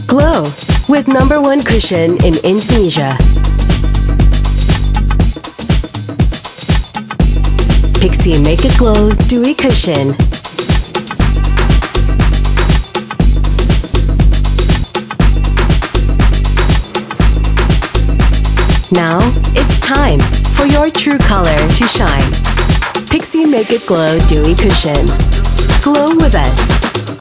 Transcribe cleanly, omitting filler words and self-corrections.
Glow with #1 cushion in Indonesia. Pixy Make It Glow Dewy Cushion. Now, it's time for your true color to shine. Pixy Make It Glow Dewy Cushion. Glow with us.